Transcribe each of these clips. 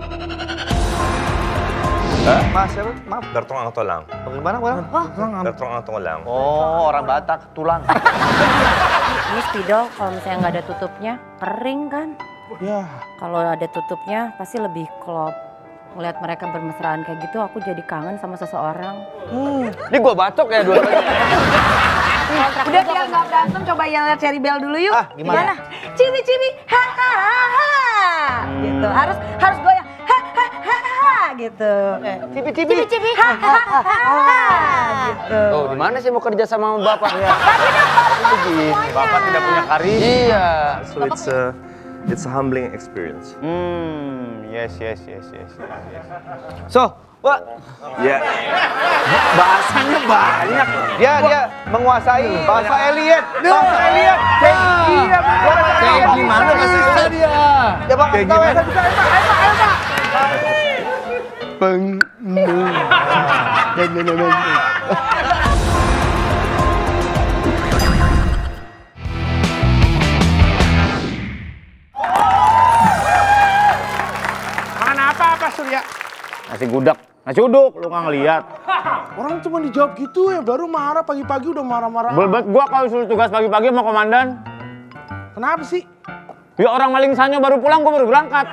Mas, siapa? Maaf. Gartong ang tulang. Bagaimana? Gartong ang tulang. Oh, orang Batak, tulang. Ini spidol kalau misalnya nggak ada tutupnya kering kan? Ya. Kalau ada tutupnya pasti lebih klop. Ngeliat mereka bermesraan kayak gitu, aku jadi kangen sama seseorang. Ini gua batok ya dua-duanya. Udah biar nggak berantem, coba lihat Cherry Bell dulu yuk. Ah, gimana? Cibi-cibi, hahaha. Gitu, harus goyang, hahaha gitu. Cibi-cibi, hahaha. Gitu. Oh, di mana sih mau kerja sama bapak ya? Bapak tidak punya karir. Iya. So it's a humbling experience. Yes. So, Wak, Ya. bahasanya banyak. Dia menguasai bahasa alien. Bahasa alien. Iya, Kayak gimana bahasa dia? Ya, Pak. Kayak gimana? Makan apa Surya? Nasi gudeg, nasi uduk, lu nggak ngeliat. Orang cuma dijawab gitu ya, baru marah pagi-pagi udah marah-marah. Belbet gua kalau suruh tugas pagi-pagi sama komandan. Kenapa sih? Ya orang maling sanyo baru pulang, gua baru berangkat.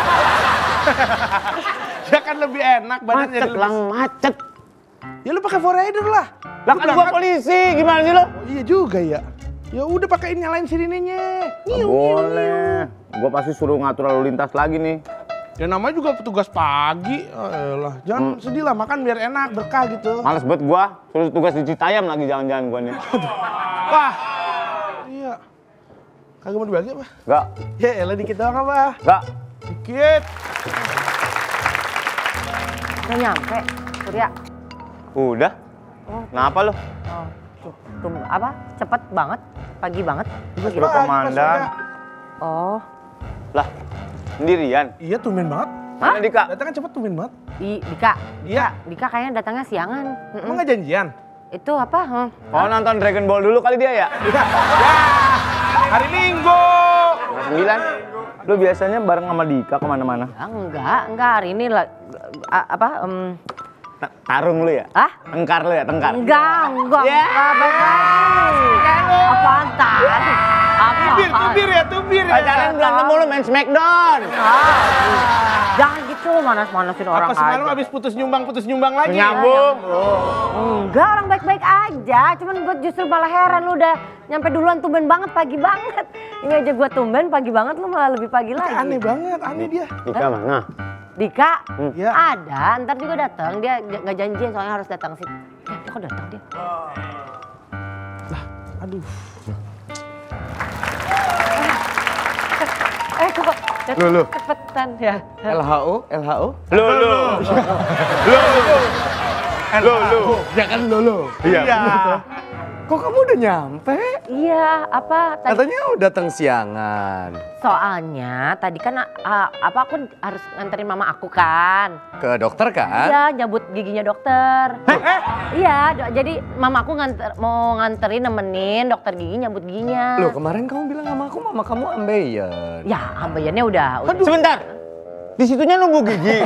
Ya kan lebih enak badannya. Macet lang, macet. Ya lu pakai forrider lah. Lah kan gua polisi, gimana sih lo? Oh, iya juga ya. Ya udah pakein nyalain sirinenya. Boleh. Gua pasti suruh ngatur lalu lintas lagi nih. Ya namanya juga petugas pagi. Elah, jangan sedih lah, makan biar enak, berkah gitu. Males banget gua, suruh tugas di Citayam lagi jangan-jangan gua nih. Wah. Iya. Kagak mau dibagi apa? Enggak, Ya elah dikit doang apa? enggak. Dikit. Udah nyampe, Surya. Udah. Kenapa lo? Oh, apa? Cepet banget, pagi banget. Suruh komandan. Oh, Lah, sendirian. Iya, tumben banget. Mana Dika? Datangnya cepet, tumben banget. Dika. Iya. Dika kayaknya datangnya siangan. Emang nggak janjian? Itu apa? Oh nonton Dragon Ball dulu kali dia ya? Ya, hari Minggu. Jam 9. Lu biasanya bareng sama Dika kemana-mana? Ya, enggak hari ini lah. Tarung lu ya? Ah? Tengkar lu ya, tengkar? Enggak, Ya. Apaan tar? Tubir ya. Pacaran berantem mulu main Smackdown. Jangan gitu manas-manasin orang Apa semalam aja. abis putus nyumbang lagi? Nyambung. Enggak, orang baik-baik aja. Cuman gue justru malah heran lu udah nyampe duluan, tumben banget, pagi banget. Ini aja gue tumben pagi banget, lu malah lebih pagi lagi. Aneh banget, aneh dia. Dika mana? Dika? Ya. Ada, ntar juga datang. Dia nggak janjian soalnya harus datang sih. Dia kok datang dia? Aduh. Kok Lu. cepetan ya. LHO? Lu. Ya kan lu. Iya. Kok kamu udah nyampe? Iya, apa tadi? Katanya udah datang siangan. Soalnya tadi kan aku harus nganterin mama aku kan. Ke dokter kan? Iya, nyabut giginya dokter. Iya, jadi mama aku mau nganterin nemenin dokter gigi nyabut giginya. Loh kemarin kamu bilang sama aku mama kamu ambeien. Ya, ambeyannya udah. Sebentar. Di situnya nunggu gigi.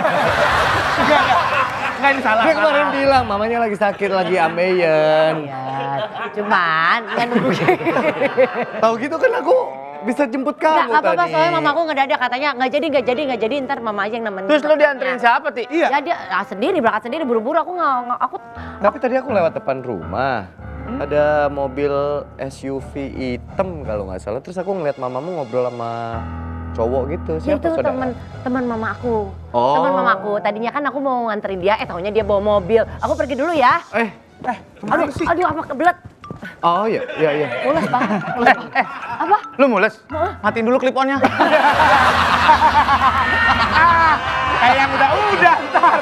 Enggak, ini salah. Dia kemarin bilang mamanya lagi sakit, lagi ambeien. Iya, cuman nggak nunggu gigi. Tahu gitu kan aku bisa jemput kamu Nggak apa-apa, tadi. soalnya mama aku nggak ada, katanya nggak jadi, ntar mama aja yang nemenin. Terus lu dianterin siapa, Ti? Iya. Ya dia sendiri, berangkat sendiri, buru-buru aku. Tapi tadi aku lewat depan rumah. Ada mobil SUV hitam kalau nggak salah. Terus aku ngeliat mamamu ngobrol sama cowok gitu. Ya, Siapa itu saudara? teman mama aku. Oh. Teman mama aku. Tadinya kan aku mau nganterin dia, taunya dia bawa mobil. Aku pergi dulu ya. Aduh, apa kebelet. Oh iya. Mules banget. Apa? Lu mules? Matiin dulu clip-onnya. Kayak yang udah ntar.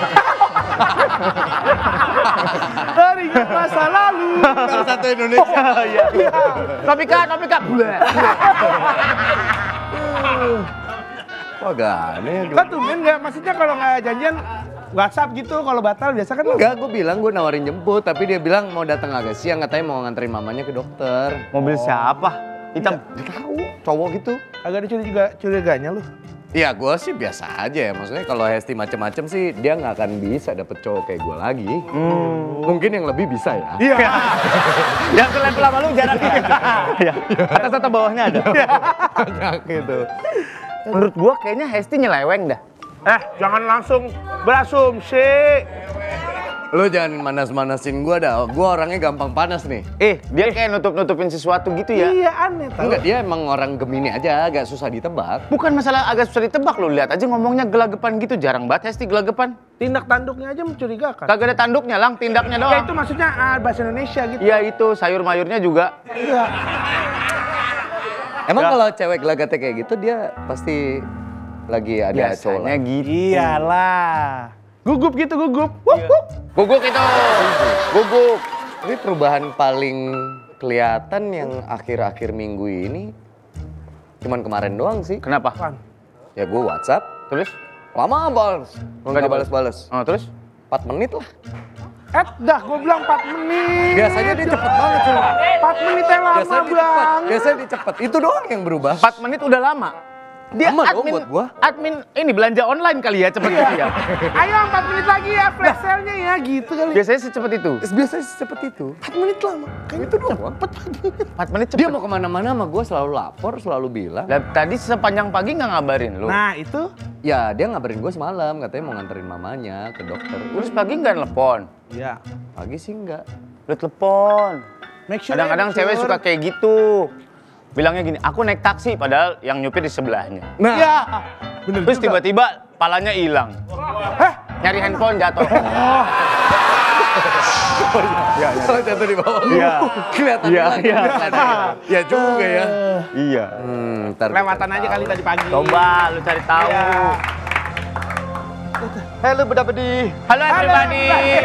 Dari masa lalu. Salah satu Indonesia. Iya. Topika. Bule. Wah gak aneh. Kan tumben nggak? Maksudnya kalau nggak janjian WhatsApp gitu, kalau batal biasa kan Enggak, gue bilang gue nawarin jemput. Tapi dia bilang mau datang agak siang. Katanya mau nganterin mamanya ke dokter. Mobil siapa? Hitam. Tahu, cowok gitu. agak ada curiganya lu. Iya, gue sih biasa aja ya. Maksudnya kalau Hesti macem-macem sih dia nggak akan bisa dapet cowok kayak gue lagi. Mungkin yang lebih bisa ya. Iya. Yang selevel sama lu jaraknya. Iya. Atas atau bawahnya ada. Gitu. Menurut gua kayaknya Hesti nyeleweng dah. Jangan langsung berasumsi. Lu jangan manas-manasin gue dah. Gue orangnya gampang panas nih. Dia kayak nutup-nutupin sesuatu gitu ya. Iya aneh tau. Enggak, dia emang orang Gemini aja, agak susah ditebak. Bukan masalah agak susah ditebak lu, lihat aja ngomongnya gelagapan gitu. Jarang banget Hesti gelagapan. Tindak tanduknya aja mencurigakan. Kagak ada tanduknya, Lang, tindaknya Ya doang. itu maksudnya bahasa Indonesia gitu. Iya itu, sayur-mayurnya juga. Iya. Emang kalau cewek gelagatnya kayak gitu dia pasti lagi ada cowok Biasanya lain. gitu. Iyalah. Gugup gitu, gugup. Guguk itu. Guguk. Tapi perubahan paling kelihatan yang akhir-akhir minggu ini cuman kemarin doang sih. Kenapa? Ya gue WhatsApp, Terus? lama balas. Nggak dibalas-balas. Oh, terus? 4 menit lah. Dah gue bilang 4 menit. Biasanya dia cepet banget cuy. 4 menit yang lama Biasanya dia cepet. banget. Biasanya dia cepet. Itu doang yang berubah. 4 menit udah lama. Dia Lama dong admin, buat gua. admin ini belanja online kali ya, cepet gitu ya. Ayo 4 menit lagi ya flash sale-nya ya gitu kali. Biasanya secepat itu. Biasanya secepat itu. 4 menit lama. Kayaknya itu doang. 4 menit cepet. Dia mau kemana-mana sama gue selalu lapor, selalu bilang. Lah, tadi sepanjang pagi nggak ngabarin lu. Nah itu. Ya dia ngabarin gue semalam, katanya mau nganterin mamanya ke dokter. Terus pagi nggak nelpon. Iya. Pagi sih enggak. Lu telepon. Make sure Kadang-kadang make cewek sure. suka kayak gitu. Bilangnya gini, aku naik taksi padahal yang nyupir di sebelahnya. Nah, Iya. Bener Terus juga. tiba-tiba palanya hilang. Nyari handphone jatuh. kalau jatuh di bawah. Iya. Kelihatan Iya, lagi. iya. Ya juga ya. Iya. Ntar Lewatan kita aja tahu. kali tadi pagi. Coba lu cari tahu. Halo beda-bedi. Halo everybody.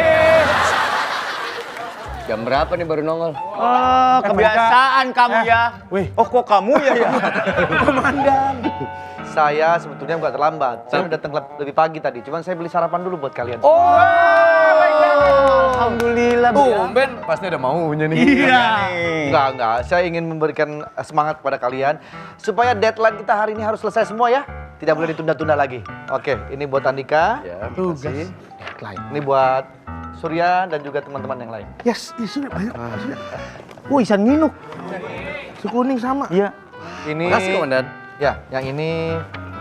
Jam berapa nih baru nongol? Oh, kebiasaan kamu ya. Wih. Oh, kok kamu ya? Komandan. Saya sebetulnya nggak terlambat. Saya udah datang lebih pagi tadi. Cuman saya beli sarapan dulu buat kalian. Oh, alhamdulillah. Tumben pasti ada maunya nih. Iya. Enggak. Saya ingin memberikan semangat kepada kalian. Supaya deadline kita hari ini harus selesai semua ya. Tidak boleh ditunda-tunda lagi. Oke, ini buat Andika. Ya, Tugas. makasih. Ini buat Surya dan juga teman-teman yang lain. Yes, isu ayo. Wah, Isan Minuk. Si kuning sama. Iya. Ini Makasih komandan. Ya, yang ini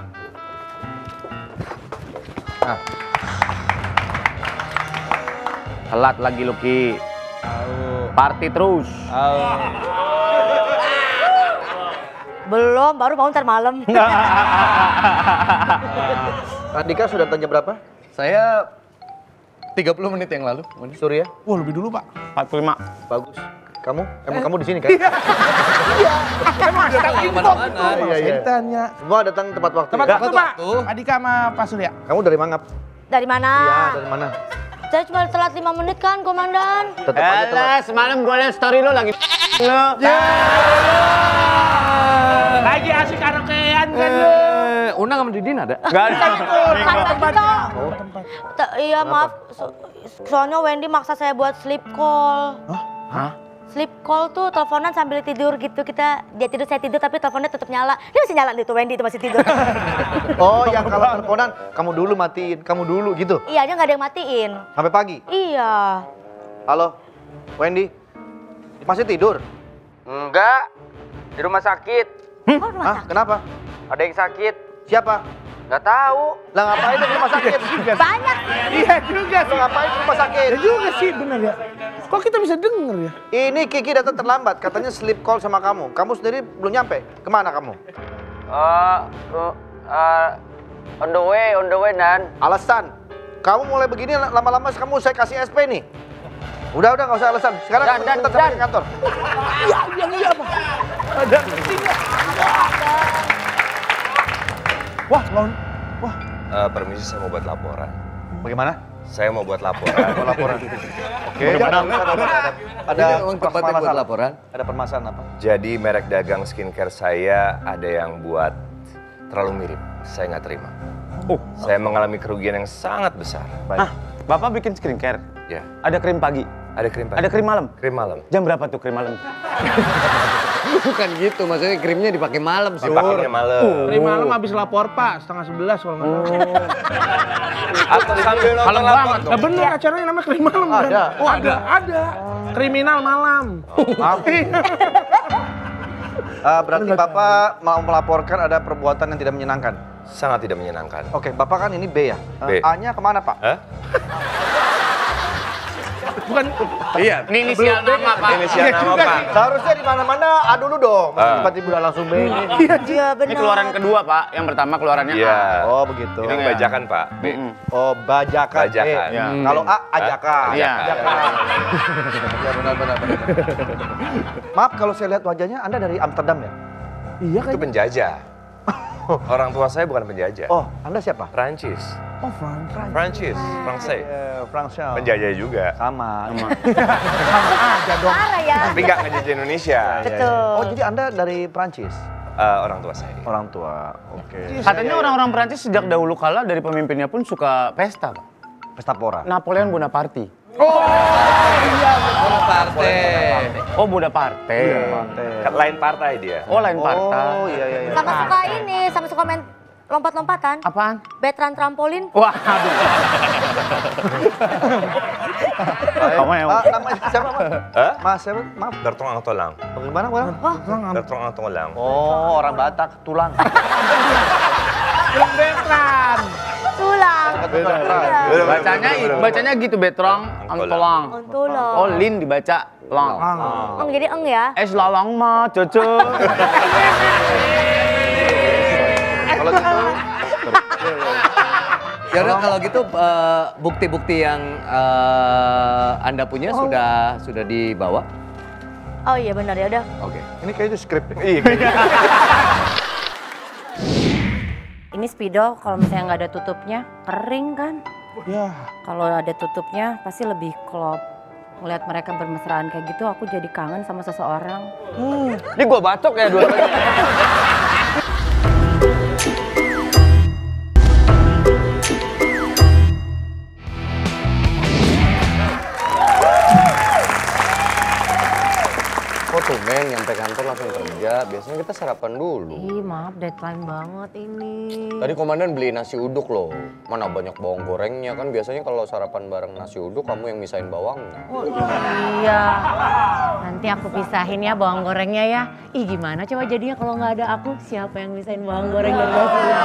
Telat lagi Luki. Party terus. Belum, baru bangun ntar malam. Andika sudah datang jam berapa? Saya 30 menit yang lalu. Surya, Wah lebih dulu pak. 45. bagus. Kamu? Emang kamu di sini kan? Emang ada Kemana-mana. Iya, iya. Ceritanya. Semua datang tepat waktu. Tepat ya? waktu pak. waktu. Adika sama Pak Surya. Kamu dari Mangap? Dari mana? Iya, dari mana? Saya cuma telat 5 menit kan, komandan. Tetap aja telat. Elah, semalam gue liat story lu lagi lu. Lagi asik karaokean kan lu. Unang sama Didin ada? Gak ada. Bukan tadi toh. Iya maaf, soalnya Wendy maksa saya buat sleep call. Hah? Sleep call tuh teleponan sambil tidur gitu, dia tidur saya tidur tapi teleponnya tetap nyala. Dia masih nyala nih tuh Wendy itu masih tidur. Oh, yang kalau teleponan kamu dulu matiin, kamu dulu gitu. Iya, dia nggak ada yang matiin. Sampai pagi. Iya. Halo, Wendy. Masih tidur? Enggak. Di rumah sakit. Oh, rumah Hah? sakit. Kenapa? Ada yang sakit. Siapa? Gak tahu. Lah ngapain di rumah sakit? Banyak. Iya juga Lo sih. ngapain di rumah sakit? Ya juga sih bener ya. Kok kita bisa denger ya? Ini Kiki datang terlambat, katanya sleep call sama kamu. Kamu sendiri belum nyampe. Kemana kamu? On the way, Nan. Alasan. Kamu mulai begini lama-lama kamu saya kasih SP nih. Udah nggak usah alasan. Sekarang kamu Dan. sampai ke kantor. Iya pak. Ada. Wah, wah. Permisi, saya mau buat laporan. Bagaimana? Saya mau buat laporan. Mau laporan. Oke. Ada Ini uang tempatnya buat laporan. Ada permasalahan apa? Jadi merek dagang skincare saya ada yang buat terlalu mirip. Saya nggak terima. Saya mengalami kerugian yang sangat besar. Hah? Bapak bikin skincare? Ya, Ada krim pagi? ada krim pagi. Ada krim malam? Krim malam. Jam berapa tuh krim malam? Bukan gitu, maksudnya krimnya dipakai malam sih. Dipakainya malam. Krim malam habis lapor Pak, 10:30 kalau nggak salah. Atau sambil nonton lapor. Nah bener acaranya namanya krim malam kan? Ada. Oh ada. Kriminal malam. Maaf. Berarti Bapak mau melaporkan ada perbuatan yang tidak menyenangkan? Sangat tidak menyenangkan. Oke, Bapak kan ini B ya? B. A-nya kemana Pak? Hah? Bukan. Iya, Ini inisial nama Pak. Inisial nama Pak. Seharusnya di mana-mana A dulu dong. Tiba-tiba udah langsung B ini. Iya benar. Ini keluaran kedua Pak, yang pertama keluarannya Iya. A. Oh begitu. Ini bajakan Pak. B. Oh bajakan. Bajakan. B. Ya. Kalau A, ajakan. Iya. Ajakan. Ya benar. Maaf kalau saya lihat wajahnya Anda dari Amsterdam ya? Iya Itu penjajah. Orang tua saya bukan penjajah. Oh, Anda siapa? Prancis. Oh Frank. Prancis, Fransai. Fransai. Penjajah juga. Sama. Parah ya. Tapi nggak ngejajah Indonesia. Betul. Oh, jadi Anda dari Prancis? Orang tua saya. Orang tua. Oke. Katanya orang-orang Perancis sejak dahulu kala dari pemimpinnya pun suka pesta Pak. Pesta pora. Napoleon Bonaparte. Bonaparte. Oh Bonaparte. Kan lain partai dia. Oh lain partai. Oh, iya. Sama suka ini, sama suka main lompat-lompatan. Apaan? Veteran trampolin. Wah aduh. Kamu yang Pak, namanya siapa, Mas? Hah? Mas, siapa? Maaf. Bertrand Antolang. Bagaimana? Bertrand Antolang. Oh, orang Batak, tulang. Veteran. Tulang. bacanya gitu Betrong Antolang. Tulang. Oh Lin dibaca lang. Jadi eng ya. Lalang mah cece. Kalau gitu, Ya udah kalau gitu bukti-bukti yang Anda punya sudah dibawa? Oh iya benar ya udah. Oke. ini kayaknya skrip deh. Iya. Ini spidol kalau misalnya nggak ada tutupnya kering kan. Ya. Kalau ada tutupnya pasti lebih klop. Ngeliat mereka bermesraan kayak gitu aku jadi kangen sama seseorang. Ini gua bacok ya dua kali. Kok tumben nyampe kantor langsung kerja? Biasanya kita sarapan dulu. Ih maaf deadline banget ini. Tadi komandan beli nasi uduk loh. Mana banyak bawang gorengnya kan biasanya kalau sarapan bareng nasi uduk kamu yang misahin bawangnya. Oh iya. Nanti aku pisahin ya bawang gorengnya ya. Ih gimana coba jadinya kalau nggak ada aku siapa yang misahin bawang goreng dan nasi uduk?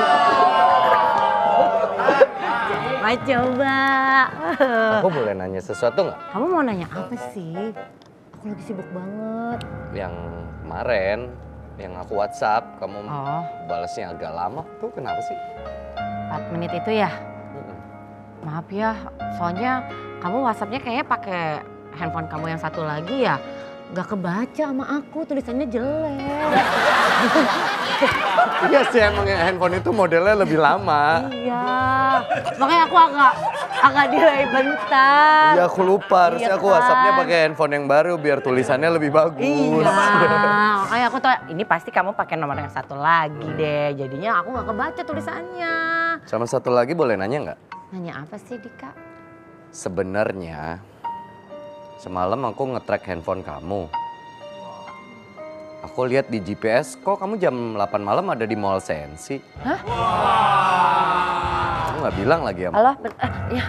Coba. Aku boleh nanya sesuatu nggak? Kamu mau nanya apa sih? Aku lagi sibuk banget. Yang kemarin, yang aku WhatsApp, kamu Oh. balasnya agak lama. Tuh kenapa sih? 4 menit itu ya? Maaf ya, soalnya kamu WhatsAppnya kayaknya pakai handphone kamu yang satu lagi ya. Gak kebaca sama aku, tulisannya jelek. Iya sih emang handphone itu modelnya lebih lama. Iya, makanya aku agak delay bentar. Iya aku lupa, harusnya Iya aku WhatsAppnya kan? pakai handphone yang baru biar tulisannya lebih bagus. Iya, makanya aku tuh ini pasti kamu pakai nomor yang satu lagi deh. Jadinya aku gak kebaca tulisannya. Sama satu lagi boleh nanya nggak? Nanya apa sih Dika? Sebenarnya semalam aku nge-track handphone kamu. Aku lihat di GPS, kok kamu jam 8 malam ada di Mall Sensi? Hah? Kamu nggak bilang lagi ya? Halo, ya.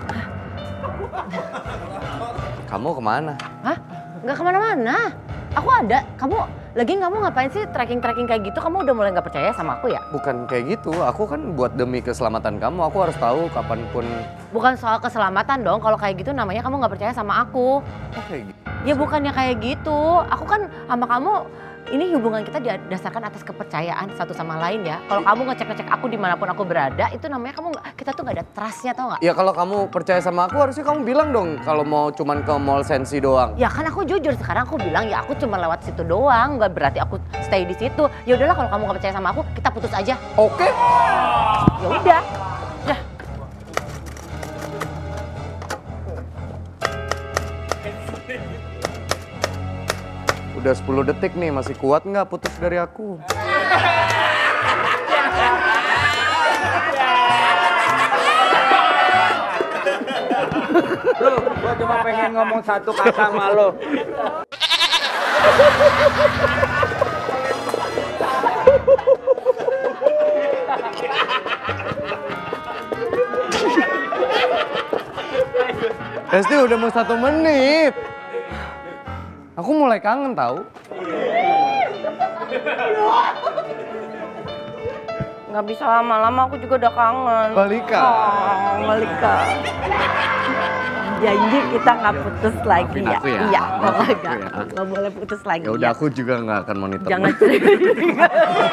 Kamu kemana? Hah? Gak kemana-mana. Aku ada. Kamu ngapain sih tracking kayak gitu? Kamu udah mulai gak percaya sama aku ya? Bukan kayak gitu, aku kan buat demi keselamatan kamu, aku harus tahu kapanpun. Bukan soal keselamatan dong. Kalau kayak gitu namanya kamu gak percaya sama aku. Oh kayak gitu. Ya bukannya kayak gitu. Aku kan sama kamu, ini hubungan kita didasarkan atas kepercayaan satu sama lain ya. Kalau kamu ngecek-ngecek aku dimanapun aku berada, itu namanya kita tuh gak ada trustnya tau gak? Ya kalau kamu percaya sama aku harusnya kamu bilang dong kalau mau cuman ke Mall Sensi doang. Ya kan aku jujur, sekarang aku bilang ya aku cuma lewat situ doang. Gak berarti aku stay di situ. Ya udahlah kalau kamu gak percaya sama aku, kita putus aja. Oke. Ya udah. Ya. Udah 10 detik nih, masih kuat nggak putus dari aku? Lu, gua cuma pengen ngomong satu kata sama lo. Esti udah mau 1 menit. Aku mulai kangen tahu. Nggak bisa lama-lama, aku juga udah kangen. Balikan. Oh, balikan. Janji kita nggak putus lagi ya. Aku ya. Iya, Maafin aku nggak ya. nggak boleh putus lagi. Ya udah ya. aku juga nggak akan monitor. Jangan cerita.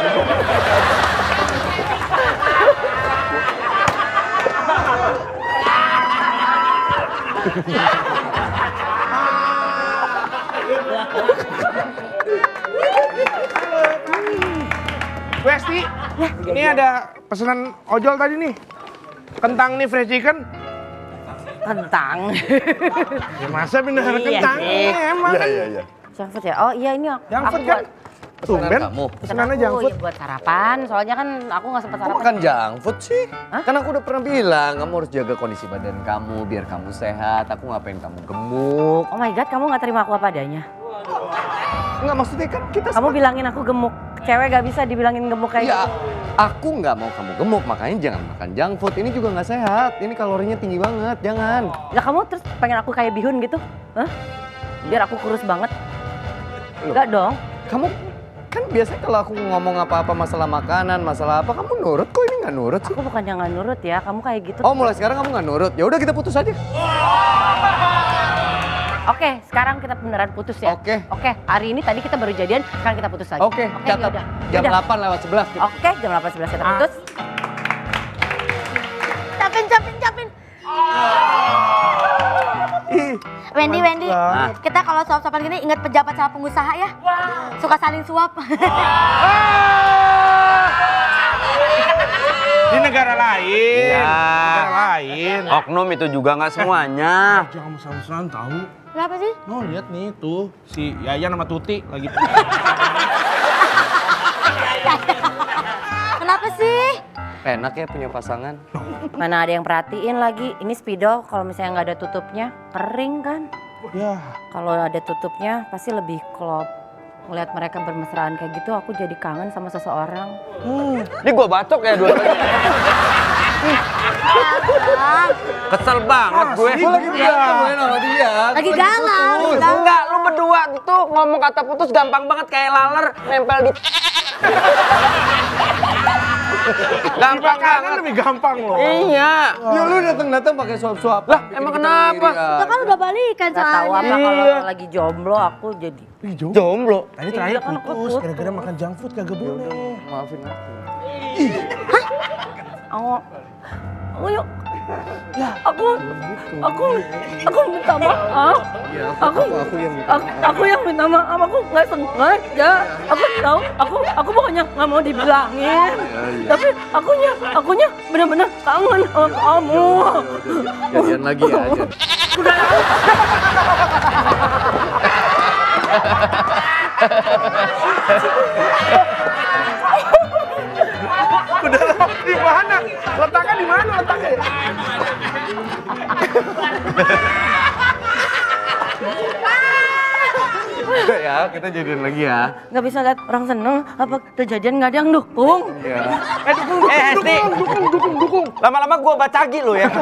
Westi, ini ada pesanan ojol tadi nih. Kentang nih fresh chicken. Kentang. Ya masa beneran Iya kentang? sih. Emang kan? Iya. Junk food ya? Oh iya ini Junk aku food kan? Tumben. kamu. Pesanannya junk food. Ya buat sarapan, soalnya kan aku nggak sempat Kok sarapan. makan junk food sih? Hah? Kan aku udah pernah bilang, kamu harus jaga kondisi badan kamu biar kamu sehat. Aku nggak pengen kamu gemuk. Oh my god, kamu nggak terima aku apa adanya? Enggak, maksudnya kan kita Kamu bilangin aku gemuk. Cewek gak bisa dibilangin gemuk kayak ya, gitu. aku nggak mau kamu gemuk, makanya jangan makan junk food. Ini juga nggak sehat. Ini kalorinya tinggi banget, jangan. Ya kamu terus pengen aku kayak bihun gitu? Hah? Biar aku kurus banget? Enggak dong. Kamu kan biasanya kalau aku ngomong apa-apa masalah makanan, masalah apa, kamu nurut. Kok ini nggak nurut sih? Aku bukannya nggak nurut ya, kamu kayak gitu. Oh, mulai sekarang kamu nggak nurut. Ya udah kita putus aja. Oke, sekarang kita beneran putus ya? Oke. Oke, hari ini tadi kita baru jadian, sekarang kita putus lagi. Oke, catat. yaudah. Jam Yaudah. 8:11 kita. Oke, jam 8.11 kita putus. Capin. Wendy, kita kalau suap-suapan gini ingat pejabat sama pengusaha ya. Suka saling suap. Di negara lain. Iya. Negara lain. Oknum itu juga nggak semuanya. Jangan mesra-mesraan tahu. Kenapa sih? No, lihat nih tuh si Yayan sama Tuti lagi. Kenapa sih? Enak ya punya pasangan. Mana ada yang perhatiin lagi, ini spidol kalau misalnya nggak ada tutupnya, kering kan? Ya. Kalau ada tutupnya pasti lebih klop. Ngeliat mereka bermesraan kayak gitu, aku jadi kangen sama seseorang. Ini gua bacok ya dua-duanya. Kesel banget gue. Gue lagi berantem sama dia. Lagi galau. Enggak, lu berdua tuh ngomong kata putus gampang banget kayak laler nempel di. Gampang banget. lebih gampang loh. Iya. Ya lu datang-datang pakai suap-suap. Lah, emang kenapa? Kita kan udah balikan Gak tahu apa soalnya. kalau lagi jomblo aku jadi. Jomblo. Tadi terakhir Iya, kan putus putus. gara-gara makan junk food kagak boleh. Maafin aku. Aku yuk. Aku minta maaf. Aku yang minta maaf. Aku nggak sengaja. Aku tahu. Aku pokoknya nggak mau dibilangin. Tapi akunya benar-benar kangen sama kamu. Jadian lagi ya. Udah di mana? Letaknya di mana letaknya? Udah ya, kita jadian lagi ya. Nggak bisa lihat orang seneng. Apa kejadian nggak ada yang dukung? Iya. Dukung. Lama-lama gua bacagi lo ya.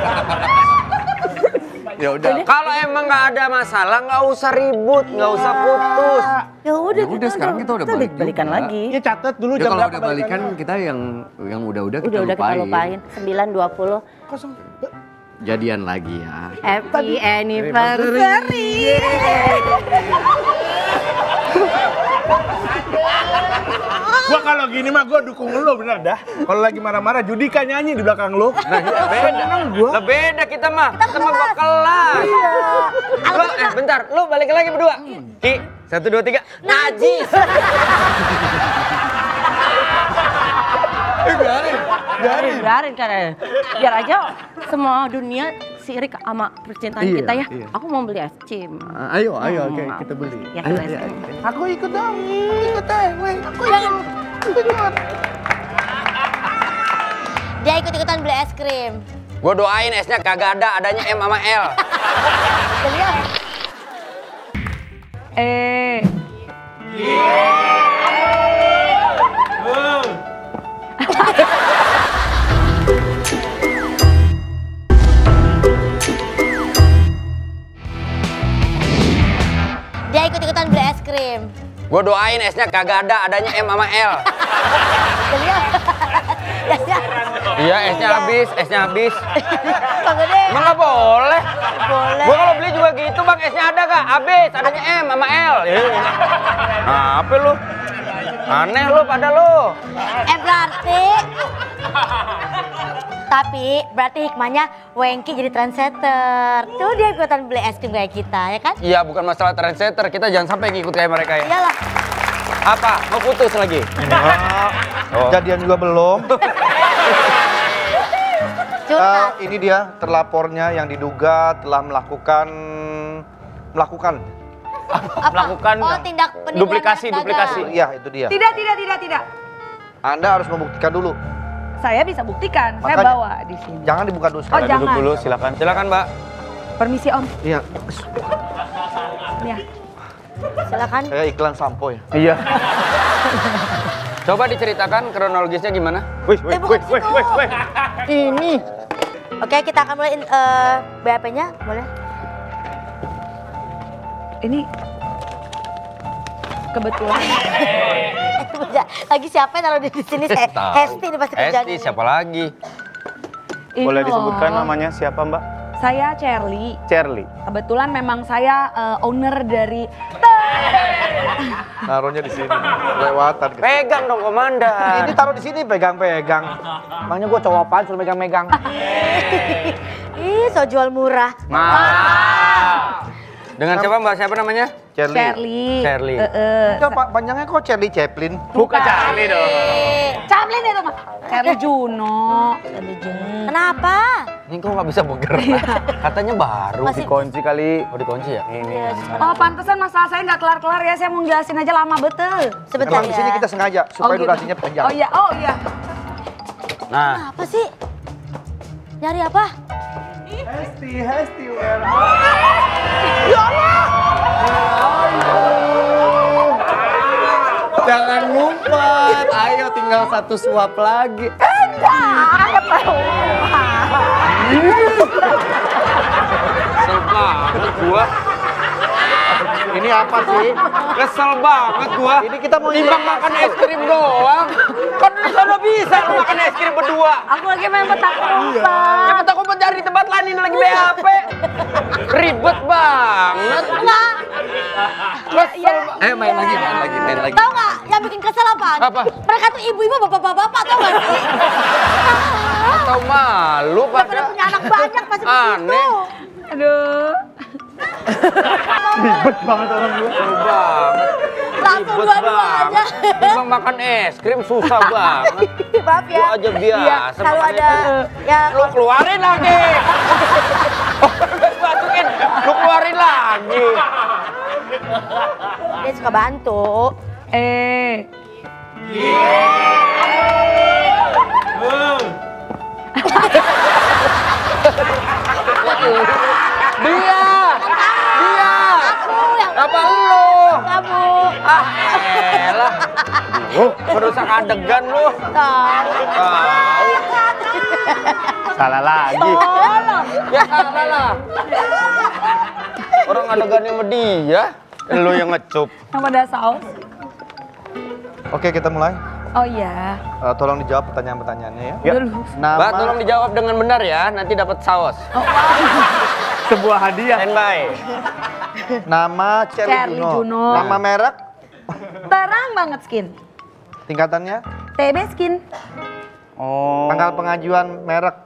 Ya udah. Kalau emang nggak ada masalah, nggak usah ribut, nggak usah putus. Ya udah. Sekarang kita udah balik balikan juga. lagi. Ya catat dulu Ya jam kalau berapa udah balikan kita yang udah kita Udah kita lupain. 9.20. Jadian lagi ya. Happy anniversary. Gua kalau gini mah gua dukung lu bener dah. Kalau lagi marah-marah Judika nyanyi di belakang lu. Nah, beda. Seneng gua. Lah beda kita mah. Kita mah kelas. Lu bentar, lu balik lagi berdua. Ki, 1 2 3. Najis. Biarin kan. Biar aja semua dunia sirik sama percintaan Iya, kita ya. iya. Aku mau beli es krim. Ayo, oke, kita beli. Ya, Ayo, es krim. Aku ikut dong. Ikut deh. Aku ikut. Dia ikut-ikutan beli es krim. Gua doain esnya kagak ada, adanya M sama L. Gue doain esnya kagak ada, adanya M sama L. Iya, esnya habis. Bang Gede. Emang nggak boleh? Boleh. Gue kalau beli juga gitu bang, esnya ada gak? Habis, adanya M sama L. Nah, apa lu? Aneh lu pada lu. Berarti hikmahnya Wengki jadi trendsetter. Tuh dia ikutan beli es krim kayak kita, ya kan? Iya, bukan masalah trendsetter. Kita jangan sampai ngikut kayak mereka ya. Iyalah. Apa? Mau putus lagi? Jadian juga belum. Curhat. Ini dia terlapornya yang diduga telah melakukan Apa? Melakukan Oh, tindak penipuan duplikasi. Iya, itu dia. Tidak. Anda harus membuktikan dulu. Saya bisa buktikan, saya Makanya- bawa di sini. Jangan dibuka dulu Oh, sekarang. jangan. Duduk dulu, silakan. Silakan mbak. Permisi Om. Iya, Ya. Silakan. kayak iklan sampo ya. Iya. Coba diceritakan kronologisnya gimana? Wih. Bukan situ. Ini. Oke, kita akan mulai BAP-nya, boleh? Ini kebetulan. Lagi siapa yang taruh di sini? Hesti ini pasti kerjaan. Hesti, siapa lagi? Ini Boleh loh. disebutkan namanya siapa Mbak? Saya Cherly. Cherly. Kebetulan memang saya owner dari Naruhnya di sini. Lewatan. Gitu. Pegang dong komandan. Ini taruh di sini pegang-pegang. Emangnya gue cowok apaan suruh megang-megang. Ih, so jual murah. Dengan siapa mbak? Siapa namanya? Cherly. Cherly. Itu panjangnya kok Charlie Chaplin? Bukan Charlie dong. Chaplin itu mah. Cherly Juno. Kenapa? Ini kok nggak bisa bergerak? Katanya baru. Masih- Dikunci kali. Oh dikunci ya? Iya, Oh pantesan masalah saya nggak kelar-kelar ya, saya mau jelasin aja lama betul. sebentar Memang di sini ya. kita sengaja supaya gitu. durasinya panjang. Oh iya. Nah, Apa sih? Nyari apa? Jangan ngumpet, ayo tinggal satu suap lagi. kesel banget gua. Ini apa sih? Kesel banget gua. Ini kita mau Timbang makan es krim doang. Kan di sana bisa lu makan es krim berdua. Aku lagi main petak umpet. Ya mata kumpet cari tempat lain, ini lagi BAP. Ribet banget. Kesel. Main lagi. Tahu nggak yang bikin kesel apa? Apa? Mereka tuh ibu-ibu, bapak-bapak, tau nggak sih? Atau malu Udah pada pada. punya anak banyak pasti begitu. Aneh. Aduh. Ribet banget orang gue. Kesel banget. Langsung Ribet dua-dua aja. banget. Timbang makan es krim susah banget. Maaf ya. Gua aja biasa Selalu makan ada es krim. ya. Lu keluarin lagi. Masukin, lu keluarin lagi. Dia suka bantu. Dia. Aku yang Apa lu? kamu. Elah. Merusak adegan lu. Tahu. Tahu. Salah lagi. Ya salah lah. Orang adegannya sama dia. Lu yang ngecup. Yang pada saus. Oke, kita mulai. Oh iya. Tolong dijawab pertanyaan-pertanyaannya ya. Ya. Dulu. Mbak tolong dijawab dengan benar ya, nanti dapat saus. Sebuah hadiah. Standby. Nama Cherly Cherly Juno. Nama merek, Terang banget skin. tingkatannya, TB skin. Oh. tanggal pengajuan merek.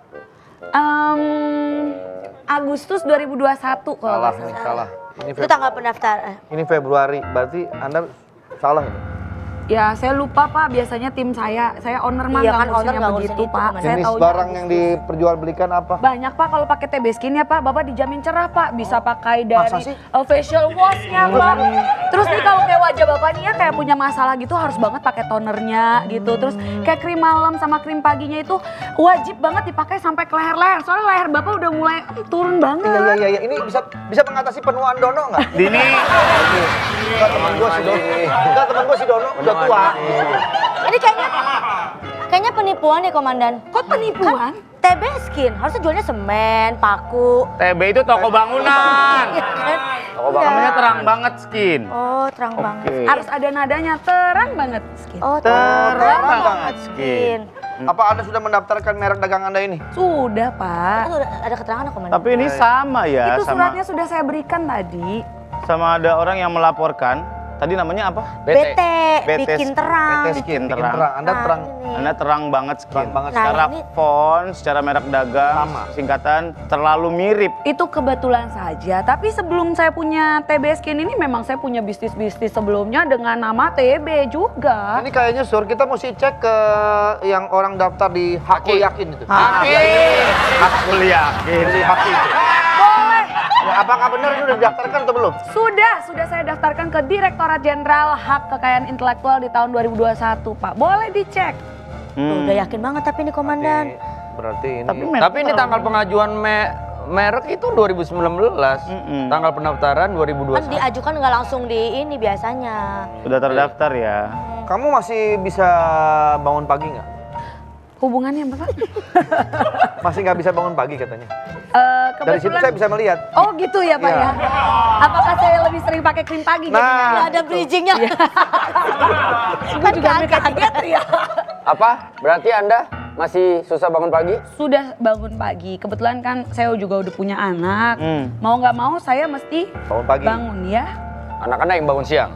Agustus 2021 kalau Salah, nggak ini salah. salah. Ini, Itu tanggal pendaftaran. ini Februari, berarti Anda salah ini. Ya saya lupa Pak, biasanya tim saya owner mah Iya nggak kan, owner ngurusinnya nggak begitu ngurusin itu, Pak. Mas. Saya Jenis taunya barang yang diperjualbelikan apa? banyak Pak, kalau pakai TB skin ya Pak, Bapak dijamin cerah Pak. Bisa pakai Masa dari sih? facial wash-nya Pak. Terus nih kalau kayak wajah Bapak nih ya kayak punya masalah gitu harus banget pakai tonernya gitu. Terus kayak krim malam sama krim paginya itu wajib banget dipakai sampai ke leher-leher. Soalnya leher Bapak udah mulai turun banget. Iya. Ini bisa mengatasi penuaan Dono nggak? Dini. Enggak, teman gue si Dono. Enggak, teman gue si Dono udah tua. Ini kayaknya penipuan ya Komandan. Kok penipuan? TB Skin harusnya jualnya semen, paku. TB itu toko bangunan. Iya kan? Namanya terang banget skin. Oh, terang banget. Harus ada nadanya, terang banget skin. Oh, Terang banget skin. Apa Anda sudah mendaftarkan merek dagang Anda ini? Sudah, Pak. Oh, ada keterangan aku mana? Tapi ini sama ya, Itu sama suratnya sudah saya berikan tadi. sama ada orang yang melaporkan. Tadi namanya apa? BT, BT bikin terang. BT Skin, bikin terang. Anda Nah, terang. ini. Anda terang banget skin. Terang banget. Nah, Secara ini- font, secara merek dagang, Sama. singkatan terlalu mirip. Itu kebetulan saja, tapi sebelum saya punya TB Skin ini memang saya punya bisnis-bisnis sebelumnya dengan nama TB juga. Ini kayaknya Sur, kita mesti cek ke yang orang daftar di Hakul Yakin itu. Aku yakin. Di Haki itu. Boleh. Ya, apakah benar itu sudah didaftarkan atau belum? Sudah saya daftarkan ke Direktorat Jenderal Hak Kekayaan Intelektual di tahun 2021, Pak. Boleh dicek. Tuh, udah yakin banget tapi ini komandan. Berarti ini. Tapi ini tanggal pengajuan merek itu 2019. Tanggal pendaftaran Kan 2021. diajukan nggak langsung di ini biasanya. Sudah terdaftar ya. Kamu masih bisa bangun pagi nggak? Hubungannya apa, Pak? Masih nggak bisa bangun pagi katanya. Dari situ Kebetulan. saya bisa melihat. Oh gitu ya, Pak Iya. ya. Apakah saya lebih sering pakai krim pagi Nah. jadinya? Nggak ada bridgingnya. Gue juga kaget ya. Apa? Berarti Anda masih susah bangun pagi? Sudah bangun pagi. Kebetulan kan saya juga udah punya anak. Mau nggak mau saya mesti Bangun pagi. bangun ya. Anak Anda yang bangun siang?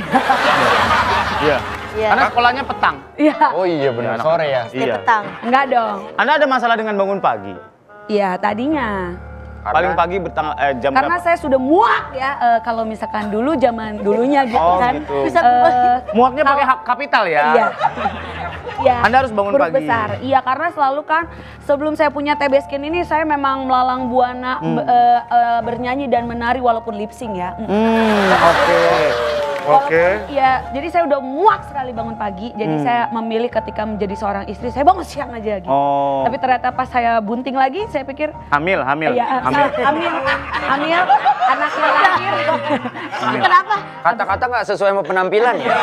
Iya. Iya. Karena sekolahnya petang. Iya. Oh iya benar, Iya, sore ya. Di Iya. petang. Enggak dong. Anda ada masalah dengan bangun pagi? Iya tadinya. Paling pagi jam Karena berapa? saya sudah muak ya kalau misalkan dulu zaman dulunya gitu Oh, kan. gitu. Bisa Muaknya pakai hak kapital ya? Iya. Iya. Anda harus bangun huruf pagi. besar. Iya, karena selalu kan sebelum saya punya TB Skin ini saya memang melalang buana bernyanyi dan menari walaupun lip sync ya. Oke. Walaupun, iya, jadi saya udah muak sekali bangun pagi. Jadi saya memilih ketika menjadi seorang istri saya bangun siang aja gitu. Oh. Tapi ternyata pas saya bunting lagi saya pikir Hamil. iya, hamil, anaknya lahir. Kenapa? Kata-kata nggak sesuai sama penampilan ya?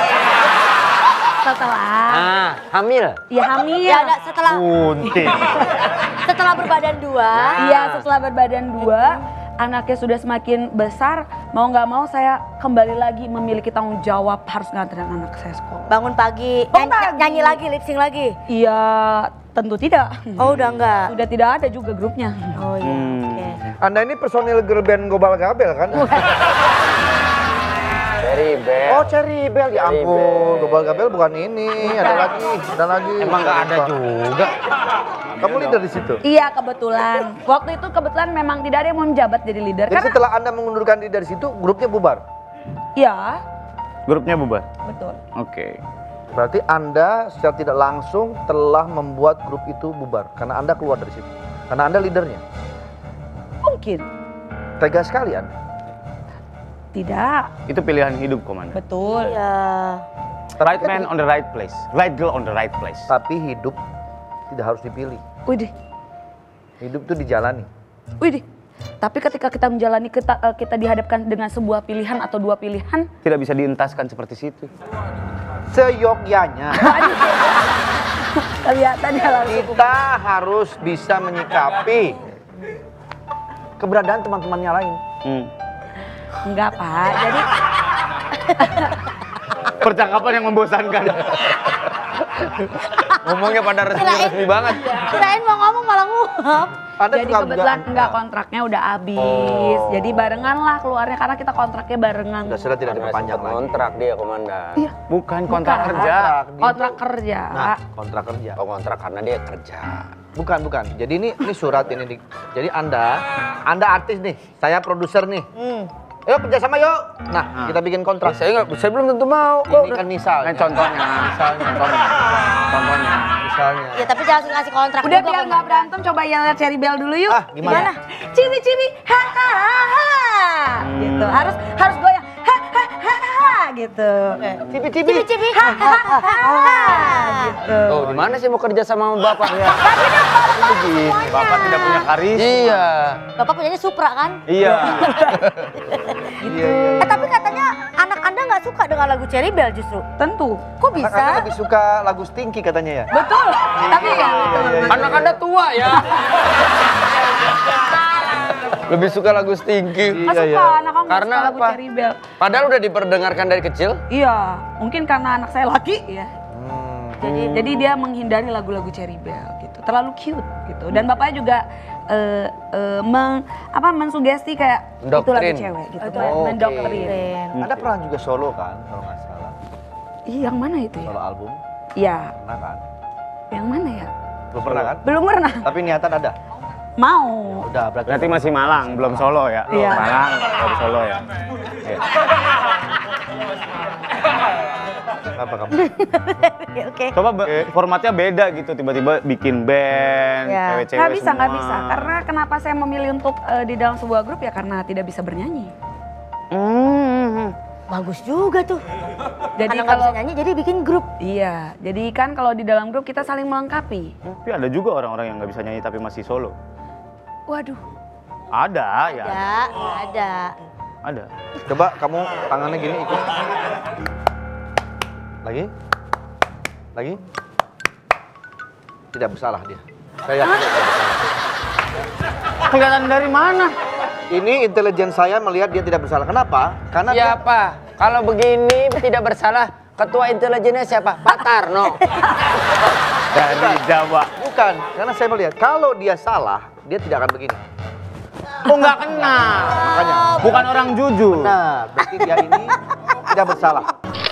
Setelah Hamil. ya hamil. Ya ada Bunting. setelah berbadan dua. Iya, setelah berbadan dua, anaknya sudah semakin besar, mau nggak mau saya kembali lagi memiliki tanggung jawab harus nganterin anak saya sekolah. Bangun pagi, Bangun pagi. nyanyi lagi, lip sync lagi. Iya, tentu tidak. Oh udah enggak. Sudah tidak ada juga grupnya. Oh iya, oke. Anda ini personil girl band Gobal Gabel kan? Cherry Bell. Oh Cherry Bell, ya Cherry ampun. Bell. Gobal Gabel bukan ini, ada lagi. Emang nggak ada juga. Kamu leader di situ. Iya, kebetulan. Waktu itu kebetulan memang tidak ada yang mau menjabat jadi leader. Jadi Karena, setelah Anda mengundurkan diri dari situ, grupnya bubar. iya, Grupnya bubar. betul. Oke. Berarti Anda secara tidak langsung telah membuat grup itu bubar karena Anda keluar dari situ. Karena Anda leadernya. Mungkin. Tega sekali Anda. Tidak, Itu pilihan hidup, Komandan. betul. Iya. Right man on the right place. Right girl on the right place. Tapi hidup tidak harus dipilih. Widih, Hidup itu dijalani. widih. Tapi ketika kita menjalani, kita dihadapkan dengan sebuah pilihan atau dua pilihan, Tidak bisa dientaskan seperti situ. Seyogyanya kelihatan ya langsung. kita harus bisa menyikapi keberadaan teman-temannya lain. Enggak, Pak. Jadi Percakapan yang membosankan. Ngomongnya pada resmi-resmi banget. Kirain mau ngomong malah nguap. Anda jadi suka kebetulan juga- enggak kontraknya udah habis. Jadi barengan lah keluarnya karena kita kontraknya barengan. Sudah tidak diperpanjang lagi. Kontrak dia komandan. Bukan kontrak Bukan. kerja. Kontrak kerja. Nah, kontrak kerja. Oh kontrak karena dia kerja. Bukan. Jadi ini surat ini. Jadi Anda artis nih, saya produser nih. Yuk kerjasama yuk. Nah, kita bikin kontrak. Saya belum tentu mau. Ini kan misalnya. Contohnya. Misalnya. Ya tapi jangan ngasih kontrak Udah juga, biar Komandan. nggak berantem, coba yel Cherry Bell dulu yuk. Ah, gimana? Ciri-ciri hahaha gitu. Harus goyang hahaha gitu. Cibi-cibi. Cibi-cibi. Gitu. Oh di mana sih mau kerja sama bapak? Bapak tidak punya karisma. Iya. Bapak punyanya Supra kan? Iya. Tapi katanya anak Anda nggak suka dengan lagu Cherry Bell justru. Tentu. Kok Anda bisa? lebih suka lagu Stinky katanya ya? Betul. Tapi ya betul. Anak Anda tua ya. Lebih suka lagu Stinky. Nggak suka, anak kamu nggak Karena suka lagu apa? Cherry Bell. Padahal udah diperdengarkan dari kecil. Iya, mungkin karena anak saya laki ya. Jadi dia menghindari lagu-lagu Cherry Bell gitu. Terlalu cute gitu. Dan bapaknya juga mensugesti kayak itu lagu Mendoktrin. cewek gitu. Oke. Mendoktrin. Ada pernah juga solo kan, kalau nggak salah. Ih, yang mana itu ya? Solo album, Iya, pernah kan? yang mana ya? Belum pernah kan? Belum pernah. Tapi niatan ada? Mau. Udah, Berarti masih Malang, belum solo ya? Iya. Malang, baru solo ya? Iya. Kenapa kamu? Oke. Coba formatnya beda gitu, tiba-tiba bikin band, Ya. cewek-cewek Nggak bisa, semua. nggak bisa. Karena kenapa saya memilih untuk di dalam sebuah grup ya karena tidak bisa bernyanyi. Bagus juga tuh. Jadi Karena nggak kalau bisa nyanyi jadi bikin grup. iya, jadi kan kalau di dalam grup kita saling melengkapi. Tapi ada juga orang-orang yang nggak bisa nyanyi tapi masih solo. Waduh. Ada, ya. Ada. Ada. Coba kamu tangannya gini ikut. Lagi? Lagi? Tidak bersalah dia. Saya yakin tidak bersalah. Kelihatan dari mana? Ini intelijen saya melihat dia tidak bersalah. Kenapa? Karena dia Siapa? Kalau begini tidak bersalah, ketua intelijennya siapa? Pak Tarno. Dari Jawa. bukan, karena saya melihat kalau dia salah, dia tidak akan begini. Oh, nggak kena. Makanya. Bukan orang jujur. Nah, berarti dia ini tidak bersalah.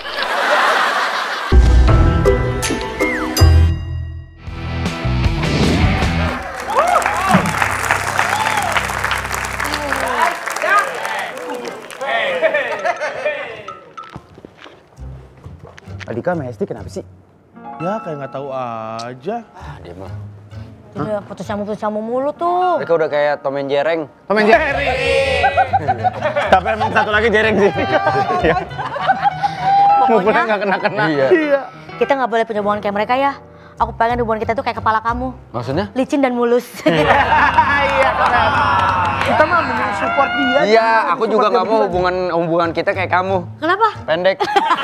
Adika sama Hesti kenapa sih? Ya kayak nggak tahu aja. Dia mah. Udah putus nyambung mulu tuh. Mereka udah kayak Tom and Jereng. Tom and Jerry. Tapi emang satu lagi Jereng sih. Iya. Mukulnya nggak kena-kena. Iya. Kita nggak boleh punya hubungan kayak mereka ya. Aku pengen hubungan kita tuh kayak kepala kamu. Maksudnya? Licin dan mulus. Iya, keren. Kita mah mending support dia. Iya, aku juga nggak mau hubungan kita kayak kamu. Kenapa? Pendek.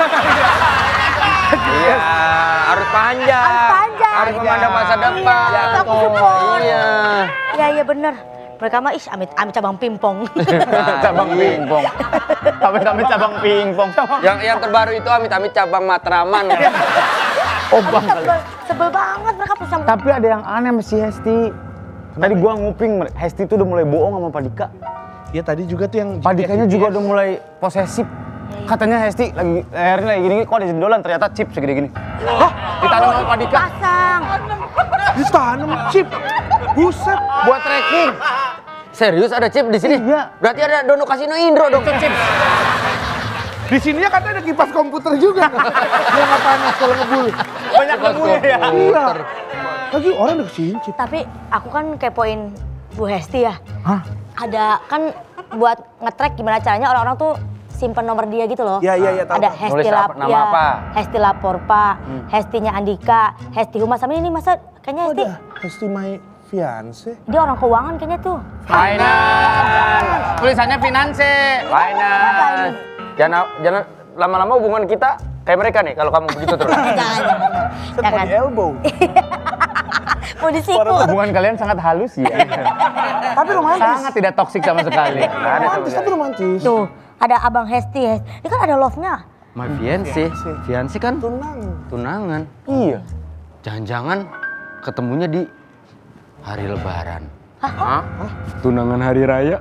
Iya, harus panjang. Harus panjang. Harus memandang masa depan. Iya, aku support. Iya. Iya bener. Mereka mah amit cabang pimpong. Cabang pingpong. Amit-amit cabang pingpong. Yang terbaru itu amit-amit cabang Matraman. Oh, bang kali. Sebel banget mereka putus sama. Tapi ada yang aneh sama si Hesti. Tadi gua nguping, Hesti tuh udah mulai bohong sama Pak Dika. Iya tadi juga tuh yang Pak Dikanya juga udah mulai posesif. Katanya Hesti lagi lehernya lagi gini, kok ada jendolan ternyata chip segede gini. Hah? Ditanam sama Pak Dika Pasang. ditanam chip. Buset. buat trekking. Serius ada chip di sini? Iya. Berarti ada Dono Kasino Indro dong chip. Di sini ya katanya ada kipas komputer juga. Dia nggak panas kalau ngebul. Banyak debunya ya. Iya. Lagi orang udah kesini chip. Tapi aku kan kepoin Bu Hesti ya. Hah? Ada kan buat nge-track gimana caranya orang-orang tuh simpen nomor dia gitu loh. Iya, tahu. Ada Hesti Nulis nama ya, apa? Hesti lapor Pak, Hestinya Andika, Hesti Humas sama ini masa kayaknya Hesti. Ada Hesti my fiance. Dia orang keuangan kayaknya tuh. Finance. Tulisannya finance. Finance. Jangan lama-lama hubungan kita kayak mereka nih kalau kamu begitu terus. Jangan. Elbow. Mau disiku. Hubungan kalian sangat halus ya. Tapi romantis. Sangat tidak toksik sama sekali. Romantis tapi romantis. Tuh, ada Abang Hesti. Ini kan ada love-nya. My fiance. Fiance kan Tunang. tunangan. Iya. Jangan-jangan ketemunya di hari lebaran. Hah? Tunangan hari raya?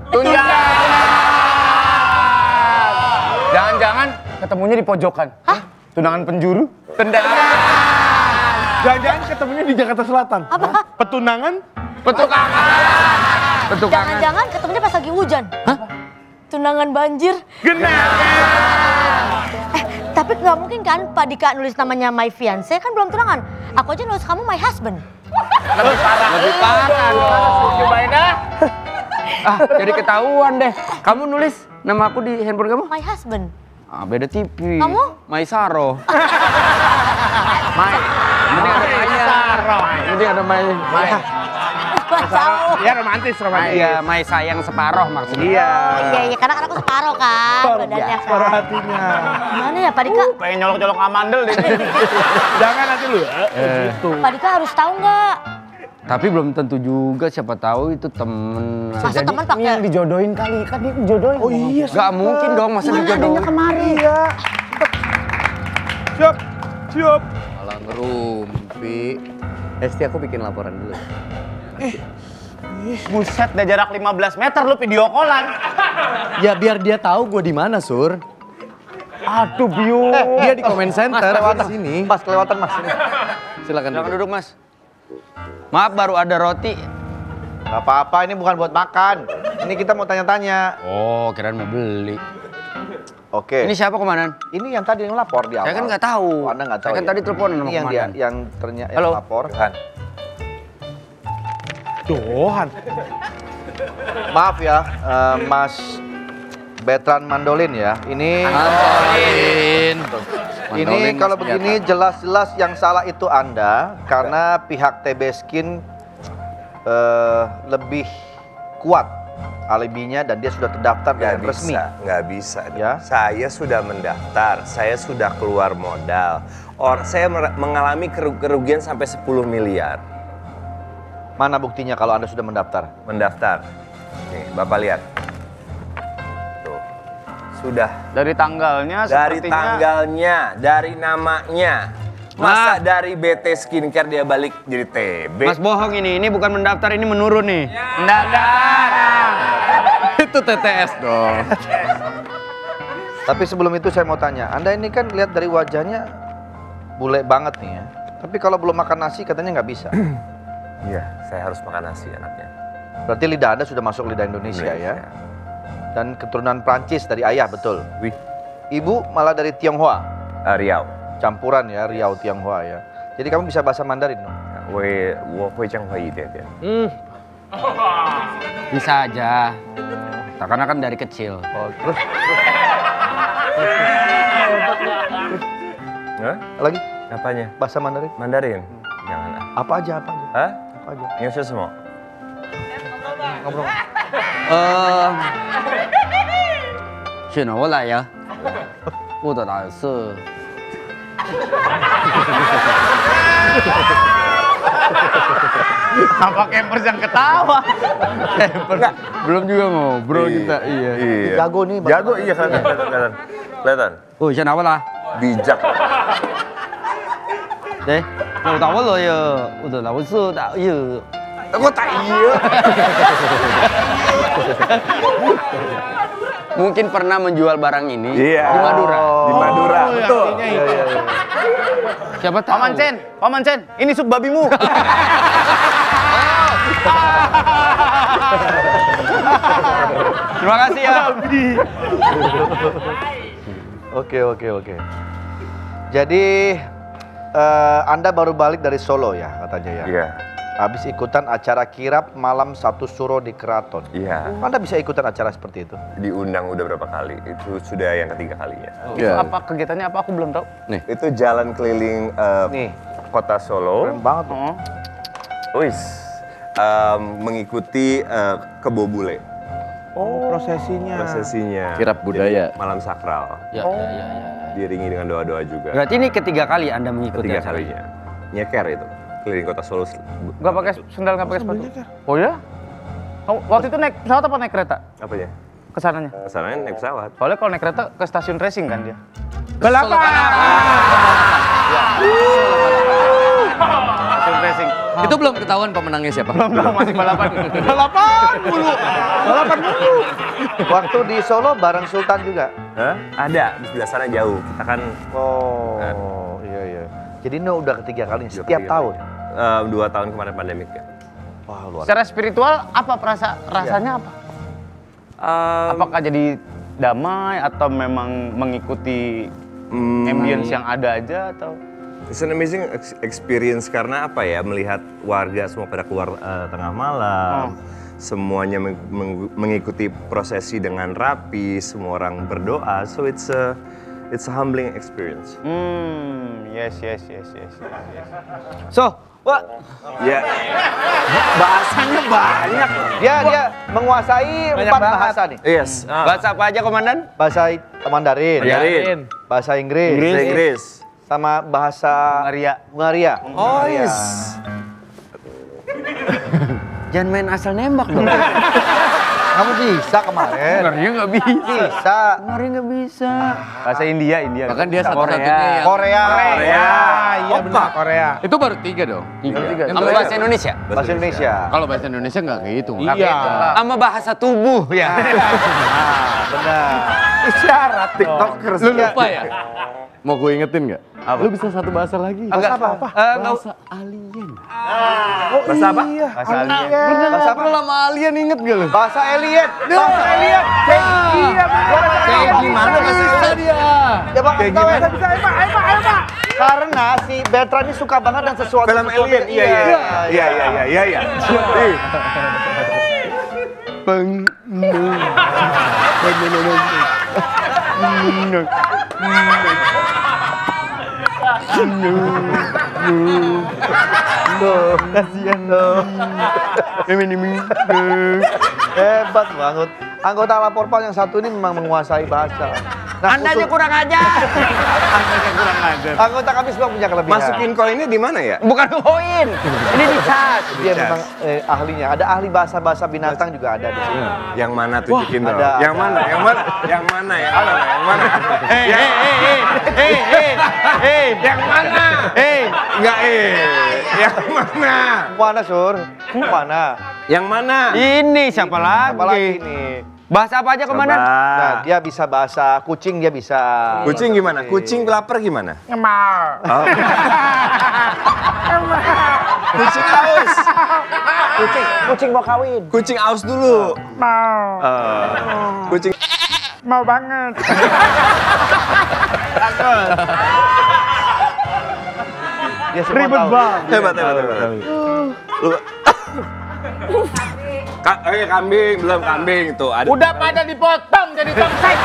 Jangan-jangan ketemunya di pojokan. Hah? Tunangan penjuru? Tendangan. Jangan-jangan ketemunya di Jakarta Selatan. Apa? Petunangan. Petukangan. Petukangan. Jangan-jangan ketemunya pas lagi hujan. Hah? Tunangan banjir. Tapi nggak mungkin kan Pak Dika nulis namanya my fiance kan belum tunangan. Aku aja nulis kamu my husband. Lebih parah dong. Cobain dah. Jadi ketahuan deh. Kamu nulis nama aku di handphone kamu? My husband. Beda tipis. Kamu? Maisaro. Mending ada Maisaro. Mending ada Mai. Jauh. Ya romantis. Iya, Mai sayang separoh maksudnya. Iya. Iya, karena kan aku separoh kan badannya kan. Separuh hatinya. Gimana ya Pak Dika? Pengen nyolok-nyolok amandel deh. Jangan nanti lu. Gitu. Pak Dika harus tahu nggak? Tapi belum tentu juga, siapa tahu itu temen. Masa teman Ini pakai yang dijodohin kali, kan dia dijodohin. Oh iya. Gak mungkin dong masa dijodohin. kemarin. Iya. Siap. Siap. Malah ngerumpi. Hesti, aku bikin laporan dulu. Buset, udah jarak 15 meter lu video callan. Ya biar dia tahu gue di mana, Sur. Aduh, Bio. Dia di comment center di sini. Mas, kelewatan Mas. Silakan Silakan duduk. duduk, Mas. Maaf, baru ada roti. Gak apa-apa, ini bukan buat makan. Ini kita mau tanya-tanya. Oh, kirain mau beli. Oke. Ini siapa, Komandan? Ini yang tadi yang lapor di awal. Saya kan nggak tahu. Oh, Anda nggak tahu. Saya kan tadi telepon sama Ini yang Komandan. yang ternyata Halo. lapor. Johan. Maaf ya, Mas Betran Mandolin ya. Ini Ini kalau begini jelas-jelas yang salah itu Anda karena pihak TB Skin lebih kuat alibinya dan dia sudah terdaftar dengan resmi. Nggak bisa. Ya. Saya sudah mendaftar, saya sudah keluar modal. Saya mengalami kerugian sampai 10 miliar. Mana buktinya kalau Anda sudah mendaftar? Mendaftar. Nih, Bapak lihat. Tuh. Sudah. Dari tanggalnya Dari sepertinya... tanggalnya, dari namanya. Masa dari BT Skincare dia balik jadi TB? Mas bohong ini bukan mendaftar, ini menurun nih. Mendaftar. Itu TTS dong. Tapi sebelum itu saya mau tanya, Anda ini kan lihat dari wajahnya bule banget nih ya. Tapi kalau belum makan nasi katanya nggak bisa. Iya, saya harus makan nasi anaknya. Berarti lidah Anda sudah masuk lidah Indonesia ya. Dan keturunan Prancis dari ayah, betul? Wih, Ibu malah dari Tionghoa. Riau. Campuran ya, Riau Tionghoa ya. Jadi kamu bisa bahasa Mandarin dong? Bisa aja. Karena kan dari kecil. Oh, terus? Hah? Lagi? Apanya? Bahasa Mandarin? Mandarin? Jangan. Apa aja, apa aja? Hah? Apa aja? Nyusul semua? Ngobrol. 选我来呀，我的蓝色。 Apa campers yang ketawa? Belum juga ngobrol kita, iya. Jago nih. Jago, iya kelihatan. Kelihatan. 哦，选哪位啦？ Bijak. 对，我打我了呀，我的蓝色的呀。 Kok tak iya? Mungkin pernah menjual barang ini Iya. di Madura. Di Madura, betul. Siapa tahu? Paman Chen, ini sup babimu. Terima kasih ya. Oke. Jadi Anda baru balik dari Solo ya katanya ya? Iya. Habis ikutan acara kirap malam satu suro di keraton. Iya. Anda bisa ikutan acara seperti itu? Diundang udah berapa kali? Itu sudah yang ketiga kalinya. Itu apa kegiatannya apa aku belum tahu. Itu jalan keliling Nih. kota Solo. Keren banget tuh. Wis. Mengikuti kebo bule. Oh, prosesinya. Prosesinya. Kirap budaya. Jadi, malam sakral. Ya. Diiringi dengan doa-doa juga. Berarti ini ketiga kali Anda mengikuti Ketiga acara kalinya. Nyeker itu. Keliling kota Solo. Gak pakai sendal, gak pakai sepatu. Oh ya? Kamu waktu itu naik pesawat apa naik kereta? Apanya? Kesananya? Kesananya naik pesawat. Soalnya kalau naik kereta ke stasiun racing kan dia. Balapan. Stasiun racing. Itu belum ketahuan pemenangnya siapa? Belum tahu masih balapan. Balapan mulu. Waktu di Solo bareng Sultan juga? Hah? Ada, di sebelah sana jauh. Kita kan Oh, iya. Jadi ini udah ketiga kalinya, setiap ketiga tahun? 2 tahun kemarin pandemik ya. Wah, luar Secara spiritual apa rasanya apa? Apakah jadi damai atau memang mengikuti ambience yang ada aja atau? It's an amazing experience karena apa ya, melihat warga semua pada keluar tengah malam, semuanya mengikuti prosesi dengan rapi, semua orang berdoa, so it's a humbling experience. Yes. So, Wak. Ya, bahasanya banyak. Dia menguasai 4 bahasa nih. Yes. Bahasa apa aja, Komandan? Bahasa Mandarin, Mandarin. bahasa Inggris, sama bahasa Hungaria. Hungaria. Oh, yes. Jangan main asal nembak dong. Kamu bisa kemarin. Ngerinya nggak bisa. Bisa. Ngeri nggak bisa. Bahasa India. Bahkan dia satu-satunya yang... Korea. Iya benar Korea. Itu baru 3 dong. Sama bahasa Indonesia? Bahasa Indonesia. Kalau bahasa Indonesia nggak kehitung. Iya. Sama bahasa tubuh ya. Benar. Isyarat TikTokers. Lu lupa ya? Mau gue ingetin nggak? Lu bisa satu bahasa lagi. Bahasa apa? Bahasa alien. Bahasa apa? Bahasa alien. Bahasa apa? Lu lama alien inget gak lu? Bahasa alien. Bahasa alien. Iya, Kayak gimana bisa dia? Ya Pak, kita bisa. Ayo Pak. Karena si Bertrand ini suka banget dan sesuatu. Film alien. Iya. Kasihan dong. Hebat banget. Anggota Laporpal yang satu ini memang menguasai bahasa. Nah, Anda aja kurang ajar. Anggota kami semua punya kelebihan. Masukin koinnya di mana ya? Bukan koin. Ini dicas. Dia memang ahlinya. Ada ahli bahasa-bahasa binatang juga ada di sini. Yang mana tunjukin dong? ada. Yang mana? Yang mana? Yang mana? Yang mana? Enggak Yang mana? Mana, Sur? Mana? Yang mana? Ini siapa lagi? Apalagi ini? Bahasa apa aja komandan? Nah, dia bisa bahasa kucing, dia bisa. Kucing gimana? Kucing lapar gimana? Ngemar. Oh. Kucing aus. Kucing mau kawin. Kucing aus dulu. Mau. Kucing Mau banget. Dia semua Ribet tahu. banget. hebat. Kambing, belum kambing tuh. Ada. Udah pada dipotong jadi tongseng.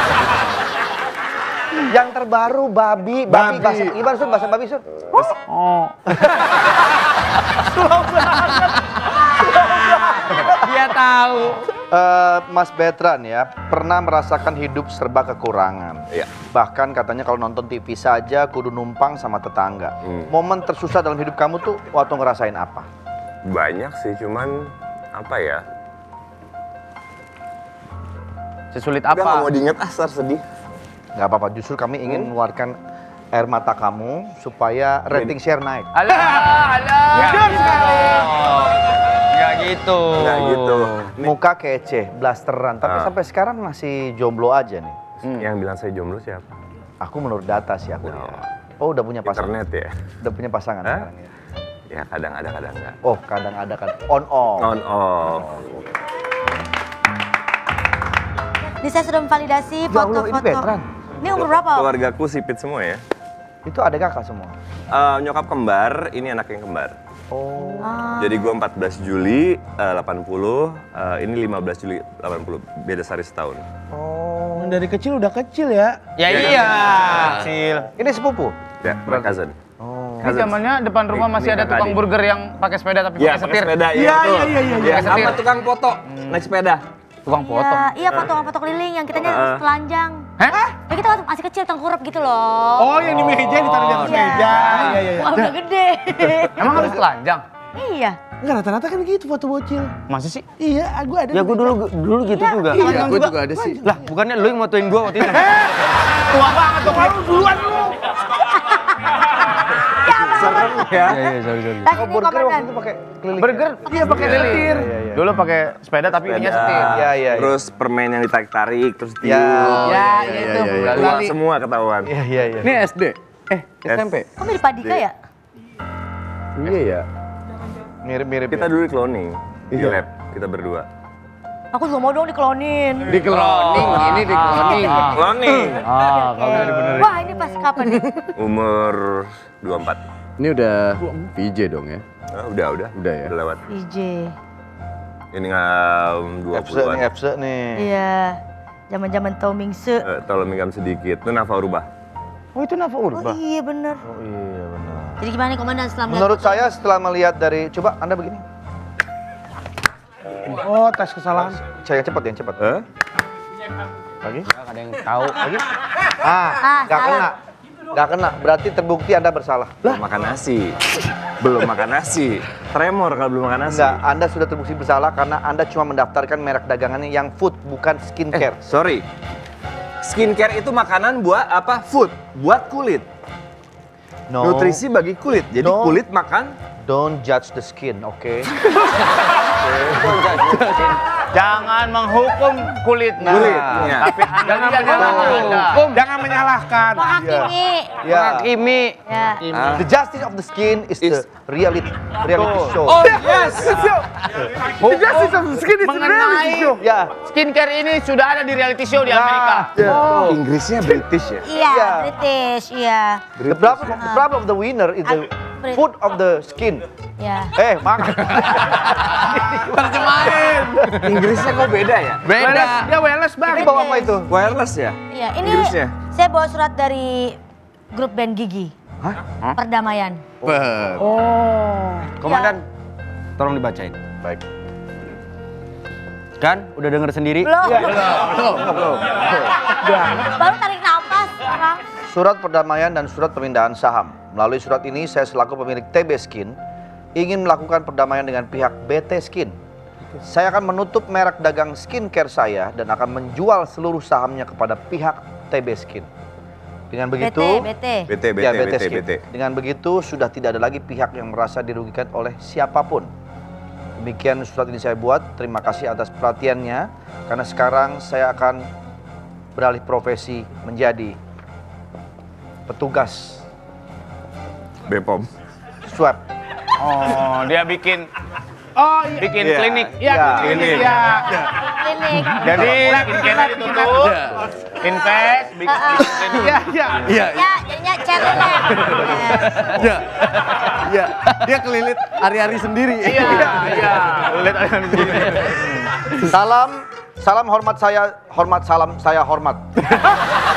Yang terbaru babi. Bahasa, gimana Sur? Bahasa babi Sur? Dia tahu. Mas Bertrand ya, pernah merasakan hidup serba kekurangan. Iya. Bahkan katanya kalau nonton TV saja kudu numpang sama tetangga. Momen tersusah dalam hidup kamu tuh waktu ngerasain apa? Banyak sih, cuman apa ya? Sesulit Udah nggak apa? mau diinget asar sedih. Nggak apa-apa, justru kami ingin mengeluarkan air mata kamu supaya rating share naik. Alah. Enggak gitu. Nggak gitu. Muka kece, blasteran, tapi sampai sekarang masih jomblo aja nih. Yang bilang saya jomblo siapa? Aku menurut data sih aku lihat. Oh, udah punya pasangan. Internet ya? Udah punya pasangan Hah? sekarang ya. Ya kadang ada, kadang enggak. Oh, kadang ada kan on off. On off. Ini saya sudah memvalidasi Ya Allah, ini foto-foto. Bertrand. Ini umur berapa? Keluargaku sipit semua ya. Itu ada kakak semua. Nyokap kembar, ini anak yang kembar. Oh. Jadi gue 14 Juli 80, ini 15 Juli 80, beda sehari setahun. Oh, dari kecil udah kecil ya. Ya iya. Kecil. Ini sepupu? Ya, my cousin. Ini zamannya depan rumah masih ada tukang burger yang pakai sepeda tapi pakai setir. sepeda, Iya, betul. iya. Iya, sama tukang foto, naik sepeda. Tukang foto. Iya, foto keliling yang kitanya telanjang. Hah? Ya kita waktu masih kecil tengkurap gitu loh. Oh, yang di meja ditaruh di atas meja. Iya. Wah, udah gede. Emang harus telanjang? Iya. Enggak, rata-rata kan gitu foto bocil. Masa sih? Iya, gua ada. Ya gue dulu gitu juga. Iya, gue juga ada sih. Lah, bukannya lu yang motoin gue waktu itu? Tua banget tuh, lu duluan lu. Serem ya. Iya, sorry. Kasih nih Burger waktu komandan. itu pakai keliling. Burger? Iya, pakai setir. Iya. Dulu pakai sepeda tapi ininya setir. Iya. Terus permen yang ditarik-tarik, terus tiup. Ya. itu. Tua semua ketahuan. Iya. Ini SD? SMP? Kok mirip Padika ya? Iya ya. Mirip-mirip. Kita dulu di cloning, di lab, kita berdua. Aku juga mau dong diklonin. Di cloning, ini di cloning. Cloning. Ah, kalau udah dibenerin. Wah, ini pas kapan nih? Umur 24. Ini udah VJ dong ya? Udah Udah ya? Udah lewat. IJ. Ini nggak 20-an. FC nih. Iya. Zaman-zaman Tomingse. Tolong minggam sedikit. Itu Nafa Urubah. Oh, itu Nafa Oh Urba. iya bener. Iya benar. Jadi gimana nih komandan setelah melihat Menurut foto? saya setelah melihat dari, coba Anda begini. Oh, tes kesalahan. Saya yang cepat. Hah? Lagi. Ada yang tahu. Lagi. Ah, Nggak salah. kena. Nggak kena, berarti terbukti Anda bersalah. Belum makan nasi. Belum makan nasi. Tremor kalau belum makan nasi. Enggak, Anda sudah terbukti bersalah karena Anda cuma mendaftarkan merek dagangannya yang food, bukan skincare. Sorry. Skincare itu makanan buat apa? Food, buat kulit. No. Nutrisi bagi kulit. Jadi No. kulit makan. Don't judge the skin, oke? Jangan menghukum kulitnya. Kulitnya. Tapi Anda jangan menyalahkan. Menghakimi. Ya. Menghakimi. Ya. The justice of the skin is the reality show. Oh yes. Justice of the Skin is Mengenai Ya. skincare ini sudah ada di reality show di Amerika. Inggrisnya British ya? Iya, Iya. British, iya. The problem of the winner is the food of the skin. Ya. Makan. Terjemahin. Inggrisnya kok beda ya? Beda. Dia wellness bang. Ini bawa apa itu? Wireless ya? Iya, ini Inggrisnya? saya bawa surat dari grup band Gigi. Hah? Perdamaian. Komandan, tolong dibacain. Baik. Kan, udah denger sendiri? Belum. Baru tarik nafas orang. Surat perdamaian dan surat pemindahan saham. Melalui surat ini, saya selaku pemilik TB Skin ingin melakukan perdamaian dengan pihak BT Skin. Saya akan menutup merek dagang skincare saya dan akan menjual seluruh sahamnya kepada pihak TB Skin. Dengan begitu, BT. Ya, BT Skin. Dengan begitu, sudah tidak ada lagi pihak yang merasa dirugikan oleh siapapun. Demikian surat ini saya buat. Terima kasih atas perhatiannya. Karena sekarang saya akan beralih profesi menjadi petugas Bepom. swab. Oh, dia bikin bikin Iya. klinik. Iya, Klinik. iya. Klinik. Jadi skincare ditutup, invest, bikin klinik. Iya, iya. Iya, Ya, jadinya cherry lab. iya. Iya, dia kelilit hari-hari sendiri. Iya. Lihat aja di sini. Salam hormat saya, hormat salam saya hormat.